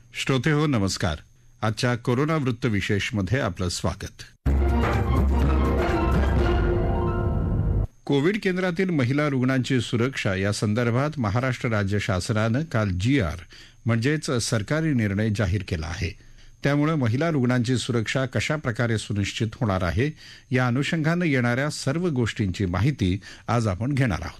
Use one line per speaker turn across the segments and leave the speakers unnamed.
श्रोते हो नमस्कार. आजच्या कोरोना वृत्त विशेषमध्ये आपलं स्वागत. कोविड केंद्रातील महिला रुग्णांची सुरक्षा या संदर्भात महाराष्ट्र राज्य शासनानं काल GR म्हणजेच सरकारी निर्णय जाहीर केला आहे. त्यामुळे महिला रुग्णांची सुरक्षा कशा प्रकारे सुनिश्चित होणार आहे या अनुषंगानं येणाऱ्या सर्व गोष्टींची माहिती आज आपण घेणार आहोत.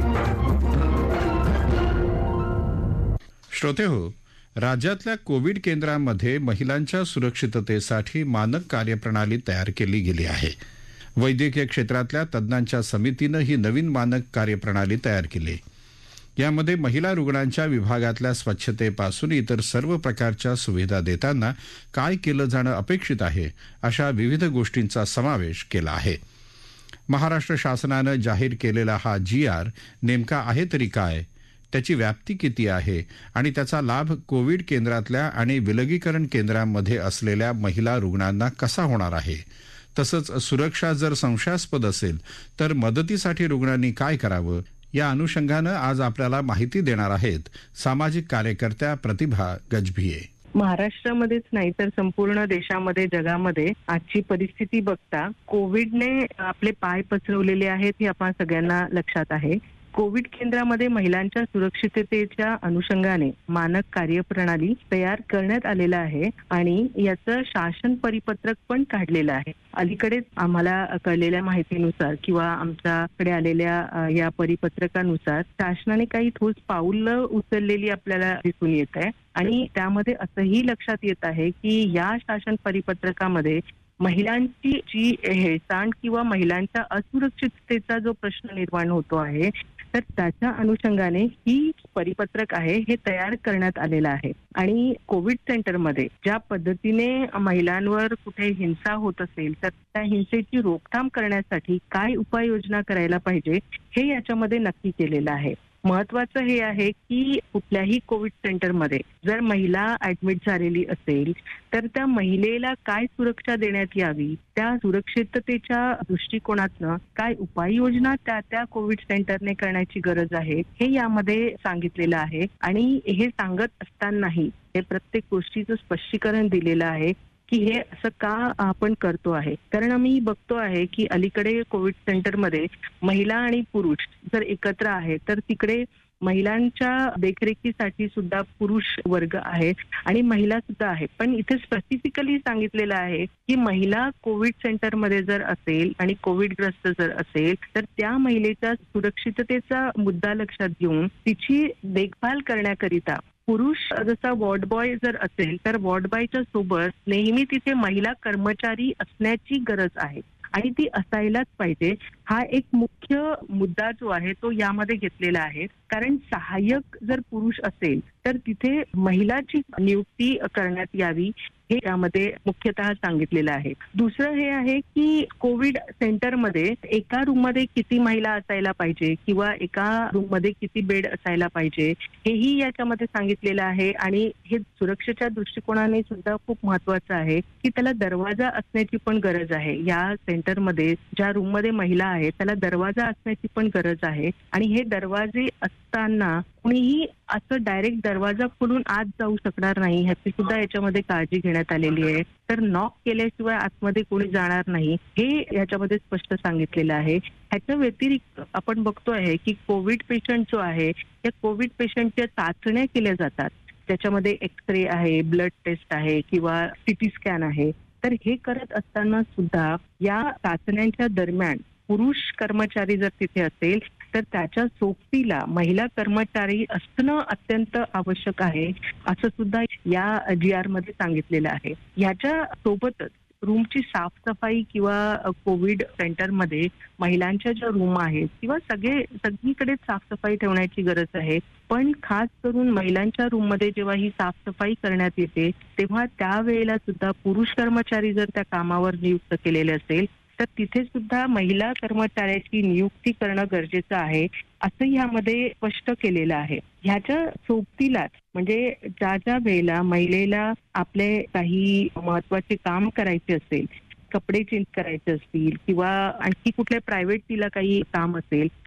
श्रोते हो, राज्यातल्या कोविड केंद्रांमध्ये महिलांच्या सुरक्षिततेसाठी मानक कार्यप्रणाली तयार केली गेली आहे. वैद्यकीय क्षेत्रातल्या तज्ज्ञांच्या समितीनं ही नवीन मानक कार्यप्रणाली तयार केली. यामध्ये महिला रुग्णांच्या विभागातल्या स्वच्छतेपासून इतर सर्व प्रकारच्या सुविधा देताना काय केलं जाणं अपेक्षित आहे अशा विविध गोष्टींचा समावेश केला आहे. महाराष्ट्र शासनानं जाहीर केलेला हा GR नेमका आहे तरी काय, त्याची व्याप्ती किती आहे आणि त्याचा लाभ कोविड केंद्रातल्या आणि विलगीकरण केंद्रांमध्ये असलेल्या महिला रुग्णांना कसा होणार आहे, तसंच सुरक्षा जर संशयास्पद असेल तर मदतीसाठी रुग्णांनी काय करावं या अनुषंगानं आज आपल्याला माहिती देणार आहेत सामाजिक कार्यकर्त्या प्रतिभा गजभिये.
महाराष्ट्रामध्येच नाही तर संपूर्ण देशामध्ये, जगामध्ये आजची परिस्थिती बघता कोविडने आपले पाय पसरवलेले आहेत हे आपण सगळ्यांना लक्षात आहे. कोविड केंद्रामध्ये महिलांच्या सुरक्षिततेच्या अनुषंगाने मानक कार्यप्रणाली तयार करण्यात आलेला आहे आणि याचं शासन परिपत्रक पण काढलेलं आहे. अलीकडेच आम्हाला कळलेल्या माहितीनुसार किंवा आमच्याकडे आलेल्या या परिपत्रकानुसार शासनाने काही ठोस पाऊलं उचललेली आपल्याला दिसून येत आहे आणि त्यामध्ये असंही लक्षात येत आहे की या शासन परिपत्रकामध्ये महिलांची जी हेळसांड किंवा महिलांच्या असुरक्षिततेचा जो प्रश्न निर्माण होतो आहे तर त्याच्या अनुषंगाने ही परिपत्रक आहे हे तयार करण्यात आलेलं आहे. आणि कोविड सेंटरमध्ये ज्या पद्धतीने महिलांवर कुठे हिंसा होत असेल तर त्या हिंसेची रोकथाम करण्यासाठी काय उपाययोजना करायला पाहिजे हे याच्यामध्ये नक्की केलेलं आहे. महत्वाचं हे आहे की कुठल्याही कोविड सेंटरमध्ये जर महिला ऍडमिट झालेली असेल तर त्या महिलेला काय सुरक्षा देण्यात यावी, त्या सुरक्षिततेच्या दृष्टिकोनातनं काय उपाययोजना त्या कोविड सेंटरने करण्याची गरज आहे हे यामध्ये सांगितलेलं आहे. आणि हे सांगत असतानाही हे प्रत्येक गोष्टीचं स्पष्टीकरण दिलेलं आहे की हे असं का आपण करतो आहे. कारण आम्ही बघतो आहे की अलीकडे कोविड सेंटरमध्ये महिला आणि पुरुष जर एकत्र आहे तर तिकडे महिलांच्या देखरेखीसाठी सुद्धा पुरुष वर्ग आहे आणि महिला सुद्धा आहे. पण इथे स्पेसिफिकली सांगितलेलं आहे की महिला कोविड सेंटरमध्ये जर असेल आणि कोविडग्रस्त जर असेल तर त्या महिलेच्या सुरक्षिततेचा मुद्दा लक्षात घेऊन तिची देखभाल करण्याकरिता पुरुष जसा वॉर्ड बॉय जर असेल तर वॉर्ड बॉयच्या सोबत नेहमी तिथे महिला कर्मचारी असण्याची गरज आहे आणि ती असायलाच पाहिजे. हा एक मुख्य मुद्दा जो आहे तो यामध्ये घेतलेला आहे. कारण सहाय्यक जर पुरुष असेल तर तिथे महिलाची नियुक्ती करण्यात यावी हे यामध्ये मुख्यतः सांगितलेलं आहे. दुसरं हे आहे की कोविड सेंटरमध्ये एका रूममध्ये किती महिला असायला पाहिजे किंवा एका रूममध्ये किती बेड असायला पाहिजे हेही याच्यामध्ये सांगितलेलं आहे. आणि हे सुरक्षेच्या दृष्टिकोनाने सुद्धा खूप महत्वाचं आहे की त्याला दरवाजा असण्याची पण गरज आहे. या सेंटरमध्ये ज्या रूममध्ये महिला आहेत त्याला दरवाजा असण्याची पण गरज आहे. आणि हे दरवाजे असताना कुणीही असं डायरेक्ट दरवाजा खोलून आत जाऊ शकणार नाही ह्याची सुद्धा याच्यामध्ये काळजी घेण्यात आलेली आहे. तर नॉक केल्याशिवाय आतमध्ये कोणी जाणार नाही हे याच्यामध्ये स्पष्ट सांगितलेलं आहे. ह्याच्या व्यतिरिक्त आपण बघतो आहे की कोविड पेशंट जो आहे त्या कोविड पेशंटच्या चाचण्या केल्या जातात. त्याच्यामध्ये एक्सरे आहे, ब्लड टेस्ट आहे किंवा CT स्कॅन आहे. तर हे करत असताना सुद्धा या चाचण्यांच्या दरम्यान पुरुष कर्मचारी जर तिथे असेल तर त्याच्या सोबतीला महिला कर्मचारी असणं अत्यंत आवश्यक आहे असं सुद्धा या GR मध्ये सांगितलेलं आहे. याच्या सोबतच रूमची साफसफाई किंवा कोविड सेंटरमध्ये महिलांच्या ज्या रूम आहेत किंवा सगळीकडे साफसफाई ठेवण्याची गरज आहे. पण खास करून महिलांच्या रूममध्ये जेव्हा ही साफसफाई करण्यात येते तेव्हा त्यावेळेला सुद्धा पुरुष कर्मचारी जर त्या कामावर नियुक्त केलेले असेल तर तिथे सुद्धा महिला कर्मचाऱ्याची नियुक्ती करणं गरजेचं आहे असं यामध्ये स्पष्ट केलेलं आहे. ह्याच्या सोबतीलाच म्हणजे ज्या वेळेला महिलेला आपले काही महत्वाचे काम करायचे असेल, कपडे चेंज करायचे असतील किंवा आणखी कुठल्या प्रायव्हेट तिला काही काम असेल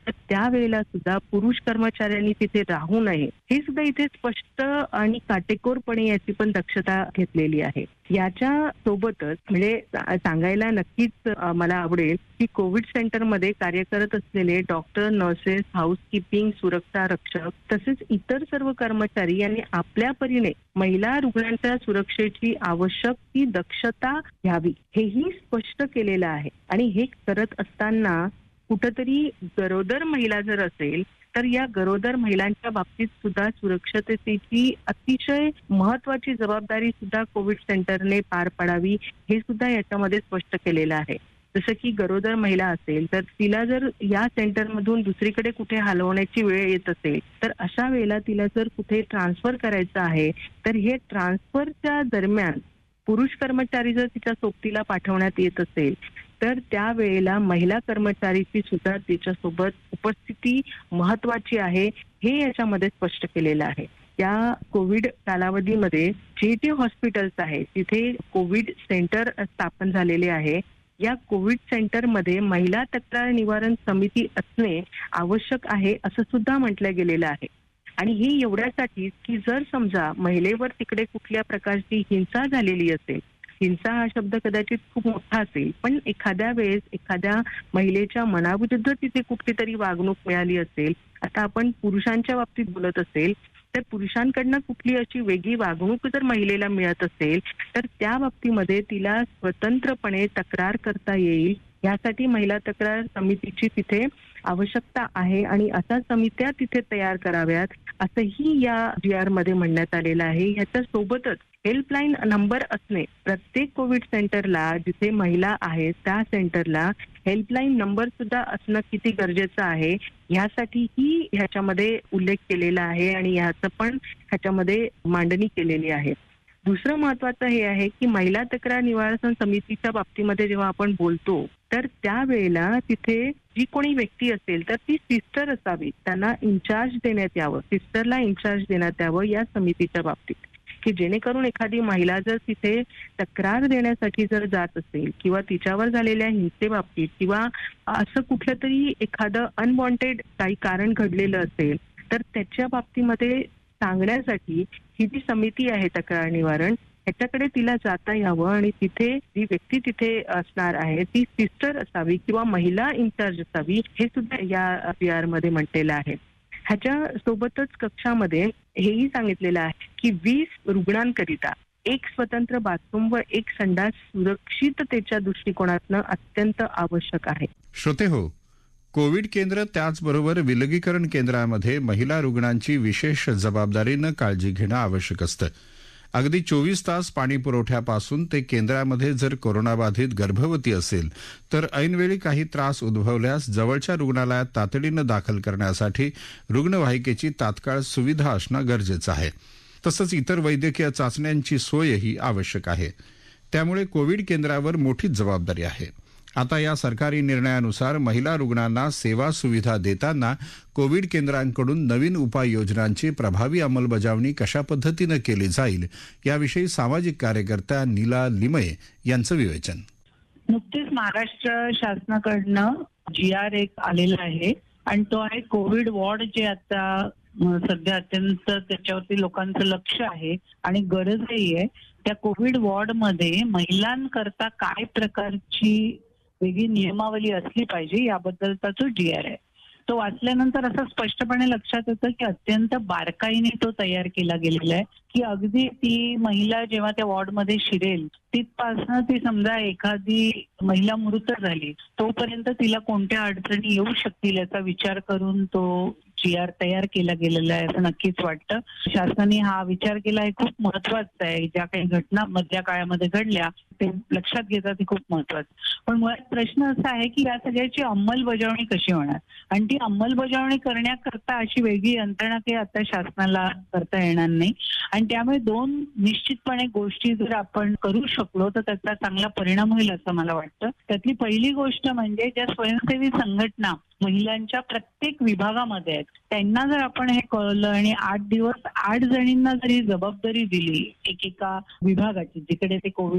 तर त्यावेळेला सुद्धा पुरुष कर्मचाऱ्यांनी तिथे राहू नये हे सुद्धा इथे स्पष्ट आणि काटेकोरपणे याची पण दक्षता घेतलेली आहे. याच्या सोबतच म्हणजे सांगायला नक्कीच मला आवडेल की कोविड सेंटरमध्ये कार्य करत असलेले डॉक्टर, नर्सेस, हाऊसकीपिंग, सुरक्षा रक्षक तसेच इतर सर्व कर्मचारी यांनी आपल्या परीने महिला रुग्णांच्या सुरक्षेची आवश्यक ती दक्षता घ्यावी हेही स्पष्ट केलेलं आहे. आणि हे करत असताना कुठंतरी गरोदर महिला जर असेल तर या गरोदर महिलांच्या बाबतीत सुद्धा सुरक्षिततेची अतिशय महत्वाची जबाबदारी सुद्धा कोविड सेंटरने पार पाडावी हे सुद्धा याच्यामध्ये स्पष्ट केलेलं आहे. जसं की गरोदर महिला असेल तर तिला जर या सेंटरमधून दुसरीकडे कुठे हलवण्याची वेळ येत असेल तर अशा वेळेला तिला जर कुठे ट्रान्सफर करायचं आहे तर हे ट्रान्सफरच्या दरम्यान पुरुष कर्मचारी जर तिच्या सोबतीला पाठवण्यात येत असेल तर त्यावेळेला महिला कर्मचारीची सुद्धा तिच्यासोबत उपस्थिती महत्वाची आहे हे याच्यामध्ये स्पष्ट केलेलं आहे. या कोविड कालावधीमध्ये जे हॉस्पिटल्स आहेत तिथे कोविड सेंटर स्थापन झालेले आहे. या कोविड सेंटरमध्ये महिला तक्रार निवारण समिती असणे आवश्यक आहे असं सुद्धा म्हटलं गेलेलं आहे. आणि हे एवढ्यासाठी की जर समजा महिलेवर तिकडे कुठल्या प्रकारची हिंसा झालेली असेल, हिंसा हा शब्द कदाचित खूप मोठा असेल पण एखाद्या वेळेस एखाद्या महिलेच्या मनाविरुद्ध तिथे कुठली तरी वागणूक मिळाली असेल, आता आपण पुरुषांच्या बाबतीत बोलत असेल तर पुरुषांकडनं कुठली अशी वेगळी वागणूक जर महिलेला मिळत असेल तर त्या बाबतीमध्ये तिला स्वतंत्रपणे तक्रार करता येईल. यासाठी महिला तक्रार समितीची तिथे आवश्यकता आहे आणि अशा समित्या तिथे तयार कराव्यात असंही या GR मध्ये म्हणण्यात आलेलं आहे. याच्या सोबतच हेल्पलाईन नंबर असणे प्रत्येक कोविड सेंटरला जिथे महिला आहेत त्या सेंटरला हेल्पलाईन नंबर सुद्धा असणं किती गरजेचं आहे यासाठीही ह्याच्यामध्ये उल्लेख केलेला आहे आणि ह्याचं पण ह्याच्यामध्ये मांडणी केलेली आहे. दुसरं महत्वाचं हे आहे की महिला तक्रार निवारण समितीच्या बाबतीमध्ये जेव्हा आपण बोलतो तर त्यावेळेला तिथे जी कोणी व्यक्ती असेल तर ती सिस्टर असावी, त्यांना इन्चार्ज देण्यात यावं, सिस्टरला इन्चार्ज देण्यात यावं या समितीच्या बाबतीत की जेणेकरून एखादी महिला जर तिथे तक्रार देण्यासाठी जर जात असेल किंवा तिच्यावर झालेल्या हिंसेबाबतीत किंवा असं कुठलं तरी एखादं अनवॉन्टेड काही कारण घडलेलं असेल तर त्याच्या बाबतीमध्ये सांगण्यासाठी ही जी समिती आहे तक्रार निवारण ह्याच्याकडे तिला जाता यावं आणि तिथे जी व्यक्ती तिथे असणार आहे ती सिस्टर असावी किंवा महिला इन्चार्ज असावी हे सुद्धा या PR मध्ये म्हटलेलं आहे. ह्याच्या सोबतच कक्षामध्ये हेही सांगितलेलं आहे की 20 रुग्णांकरिता एक स्वतंत्र बाथरूम व एक संडास सुरक्षिततेच्या दृष्टिकोनातनं अत्यंत आवश्यक आहे.
श्रोते हो, कोविड केंद्र त्याचबरोबर विलगीकरण केंद्रामध्ये महिला रुग्णांची विशेष जबाबदारीनं काळजी घेणं आवश्यक असतं. अगदी 24 तास पाणी पुरवठ्यापासून ते केंद्रामध्ये जर कोरोनाबाधित गर्भवती असेल तर ऐनवेळी काही त्रास उद्भवल्यास जवळच्या रुग्णालयात तातडीनं दाखल करण्यासाठी रुग्णवाहिकेची तात्काळ सुविधा असणं गरजेचं आहे. तसंच इतर वैद्यकीय चाचण्यांची सोयही आवश्यक आहे. त्यामुळे कोविड केंद्रावर मोठीच जबाबदारी आहे. आता या सरकारी निर्णयानुसार महिला रुग्णांना सेवा सुविधा देताना कोविड केंद्रांकडून नवीन उपाययोजनांची प्रभावी अंमलबजावणी कशा पद्धतीनं केली जाईल याविषयी सामाजिक कार्यकर्त्या नीला लिमये यांचं विवेचन.
नुकतीच महाराष्ट्र शासनाकडनं GR एक आलेला आहे आणि तो आहे कोविड वॉर्ड जे आता सध्या अत्यंत त्याच्यावरती लोकांचं लक्ष आहे आणि गरजही आहे. त्या कोविड वॉर्ड मध्ये महिलांकरता काय प्रकारची वेगळी नियमावली असली पाहिजे याबद्दलचा जो GR आहे तो वाचल्यानंतर असं स्पष्टपणे लक्षात येतं की अत्यंत बारकाईने तो तयार केला गेलेला आहे की अगदी ती महिला जेव्हा त्या वॉर्डमध्ये शिरेल तिथपासनं ती समजा एखादी महिला मृत झाली तोपर्यंत तिला कोणत्या अडचणी येऊ शकतील याचा विचार करून तो GR तयार केला गेलेला आहे असं नक्कीच वाटतं. शासनाने हा विचार केला हे खूप महत्वाचं आहे. ज्या काही घटना मधल्या काळामध्ये घडल्या ते लक्षात घेतात हे खूप महत्वाचं. पण मुळात प्रश्न असा आहे की या सगळ्याची अंमलबजावणी कशी होणार आणि ती अंमलबजावणी करण्याकरता अशी वेगळी यंत्रणा काही आता शासनाला करता येणार नाही आणि त्यामुळे दोन निश्चितपणे गोष्टी जर आपण करू शकलो तर त्याचा चांगला परिणाम होईल असं मला वाटतं. त्यातली पहिली गोष्ट म्हणजे ज्या स्वयंसेवी संघटना महिलांच्या प्रत्येक विभागामध्ये आहेत त्यांना जर आपण हे कळलं आणि 8 दिवस 8 जणींना जरी जबाबदारी दिली एकेका विभागाची जिकडे ते कोविड सेंटर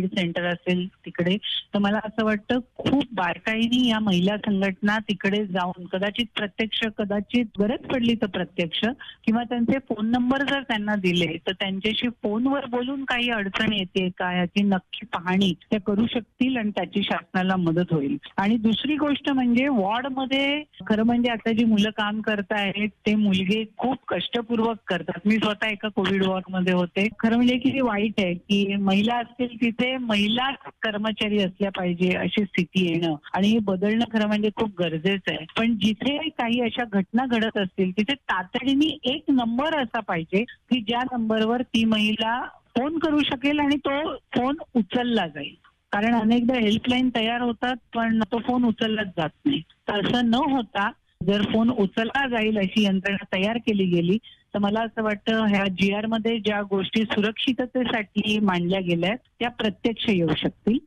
असेल तिकडे, तर मला असं वाटतं खूप बारकाईने या महिला संघटना तिकडे जाऊन कदाचित प्रत्यक्ष, कदाचित गरज पडली तर प्रत्यक्ष, किंवा त्यांचे फोन नंबर जर त्यांना दिले तर त्यांच्याशी फोनवर बोलून काही अडचण येते का याची नक्की पाहणी त्या करू शकतील आणि त्याची शासनाला मदत होईल. आणि दुसरी गोष्ट म्हणजे वॉर्डमध्ये खरं म्हणजे आता जी मुलं काम करतायत ते मुलगे खूप कष्टपूर्वक करतात. मी स्वतः एका कोविड वॉर्डमध्ये होते. खरं म्हणजे किती वाईट आहे की महिला असतील तिथे महिला कर्मचारी असल्या पाहिजे अशी स्थिती येणं, आणि हे बदलणं खरं म्हणजे खूप गरजेचं आहे. पण जिथे काही अशा घटना घडत असतील तिथे तातडीने एक नंबर असा पाहिजे की ज्या नंबरवर ती महिला फोन करू शकेल आणि तो फोन उचलला जाईल. कारण अनेकदा हेल्पलाईन तयार होतात पण तो फोन उचललाच जात नाही. तर असं न होता जर फोन उचलला जाईल अशी यंत्रणा तयार केली गेली तर मला असं वाटतं ह्या GR मध्ये ज्या गोष्टी सुरक्षिततेसाठी मांडल्या गेल्या त्या प्रत्यक्ष येऊ शकतील.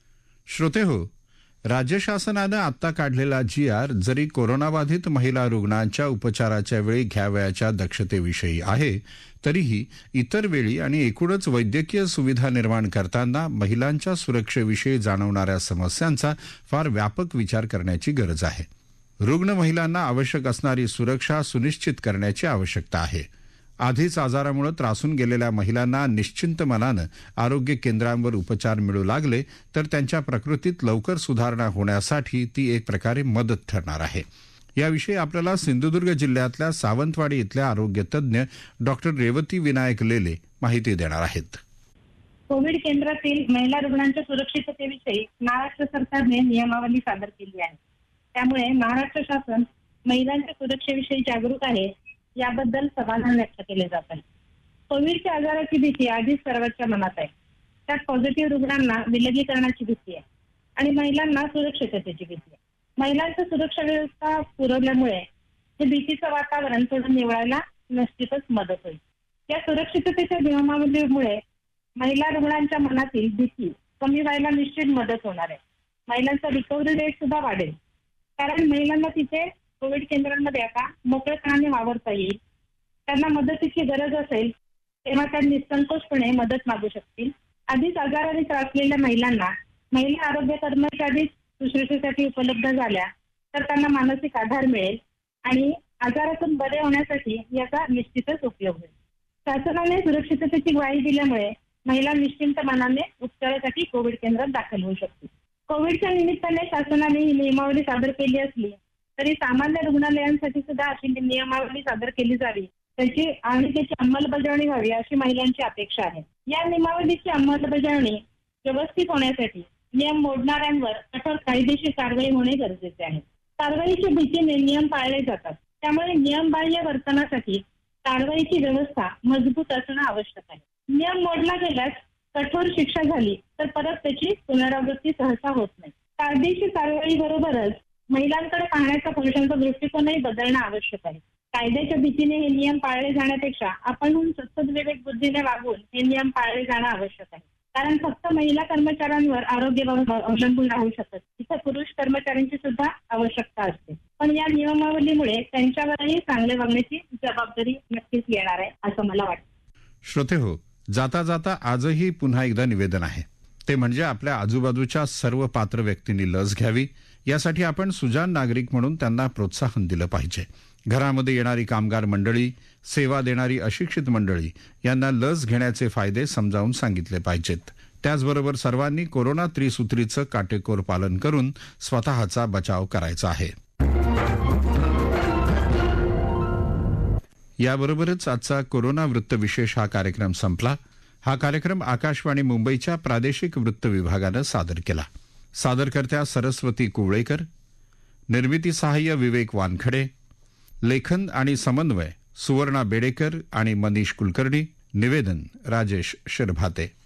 श्रोते हो, राज्य शासनानं आत्ता काढलेला GR जरी कोरोनाबाधित महिला रुग्णांच्या उपचाराच्या वेळी घ्यावयाच्या दक्षतेविषयी आहे, तरीही इतर वेळी आणि एकूणच वैद्यकीय सुविधा निर्माण करताना महिलांच्या सुरक्षेविषयी जाणवणाऱ्या समस्यांचा फार व्यापक विचार करण्याची गरज आहे. रुग्ण महिलांना आवश्यक असणारी सुरक्षा सुनिश्चित करण्याची आवश्यकता आहे. आधीच आजारामुळे त्रासून गेलेल्या महिलांना निश्चिंत मनानं आरोग्य केंद्रांवर उपचार मिळू लागले तर त्यांच्या प्रकृतीत लवकर सुधारणा होण्यासाठी ती एक प्रकारे मदत ठरणार आहे. याविषयी आपल्याला सिंधुदुर्ग जिल्ह्यातल्या सावंतवाडी इथल्या आरोग्य तज्ज्ञ डॉक्टर रेवती विनायक लेले माहिती देणार आहेत.
कोविड केंद्रातील महिला रुग्णांच्या सुरक्षिततेविषयी महाराष्ट्र सरकारने नियमावली सादर केली आहे. त्यामुळे महाराष्ट्र शासन महिलांच्या सुरक्षेविषयी जागरूक आहे याबद्दल समाधान व्यक्त केले जात आहे. कोविडच्या आजाराची भीती आधीच सर्वांच्या मनात आहे. त्यात पॉझिटिव्ह रुग्णांना विलगीकरणाची भीती आहे आणि महिलांना सुरक्षिततेची भीती आहे. महिलांची सुरक्षा व्यवस्था पुरवल्यामुळे हे भीतीचं वातावरण थोडं निवळायला निश्चितच मदत होईल. या सुरक्षिततेच्या नियमावलीमुळे महिला रुग्णांच्या मनातील भीती कमी व्हायला निश्चित मदत होणार आहे. महिलांचा रिकव्हरी रेट सुद्धा वाढेल, कारण महिलांना तिथे कोविड केंद्रांमध्ये आता मोकळेपणाने वावरता येईल. त्यांना मदतीची गरज असेल तेव्हा त्या निसंकोचपणे मदत मागू शकतील. आधीच आजाराने त्रासलेल्या महिलांना महिला आरोग्य कर्मचारी सुश्रूषेसाठी उपलब्ध झाल्या तर त्यांना मानसिक आधार मिळेल आणि आजारातून बरे होण्यासाठी याचा निश्चितच उपयोग होईल. शासनाने सुरक्षिततेची ग्वाही दिल्यामुळे महिला निश्चिंत मनाने उपचारासाठी कोविड केंद्रात दाखल होऊ शकतील. कोविडच्या निमित्ताने शासनाने ही नियमावली सादर केली असली तरी सामान्य रुग्णालयांसाठी सुद्धा अशी नियमावली सादर केली जावी त्याची अंमलबजावणी व्हावी अशी महिलांची अपेक्षा आहे. या नियमावलीची अंमलबजावणी व्यवस्थित होण्यासाठी नियम मोडणाऱ्यांवर कठोर कायदेशीर कारवाई होणे गरजेचे आहे. कारवाईच्या भीतीने नियम पाळले जातात, त्यामुळे नियमबाह्य वर्तनासाठी कारवाईची व्यवस्था मजबूत असणं आवश्यक आहे. नियम मोडला गेल्यास कठोर शिक्षा झाली तर परत त्याची पुनरावृत्ती सहसा होत नाही. कायदेशीर कारवाई बरोबरच महिलांकडे पाहण्याचा पुरुषांचा दृष्टिकोनही बदलणं आवश्यक आहे. कायद्याच्या भीतीने हे नियम पाळले जाण्यापेक्षा आपण सद्विवेक बुद्धीने वागून हे नियम पाळले जाणं आवश्यक आहे. कारण फक्त महिला कर्मचाऱ्यांवर आरोग्य अवलंबून राहू शकत, तिथे पुरुष कर्मचाऱ्यांची सुद्धा आवश्यकता असते. पण या नियमावलीमुळे त्यांच्यावरही चांगले वागण्याची जबाबदारी नक्कीच येणार आहे असं मला वाटतं.
श्रोते हो, जाता जाता आजही पुन्हा एकदा निवेदन आहे, ते म्हणजे आपल्या आजूबाजूच्या सर्व पात्र व्यक्तींनी लस घ्यावी. यासाठी आपण सुजाण नागरिक म्हणून त्यांना प्रोत्साहन दिलं पाहिजे. घरामध्ये येणारी कामगार मंडळी, सेवा देणारी अशिक्षित मंडळी यांना लस घेण्याचे फायदे समजावून सांगितले पाहिजेत. त्याचबरोबर सर्वांनी कोरोना त्रिसूत्रीचं काटेकोर पालन करून स्वतःचा बचाव करायचा आहे. याबरोबरच आजचा कोरोना वृत्त विशेष हा कार्यक्रम संपला. हा कार्यक्रम आकाशवाणी मुंबईच्या प्रादेशिक वृत्त विभागानं सादर केला. सादरकर्त्या सरस्वती कुवळेकर, निर्मिती सहाय्य विवेक वानखडे, लेखन आणि समन्वय सुवर्णा बेडेकर आणि मनीष कुलकर्णी, निवेदन राजेश शिरभाते.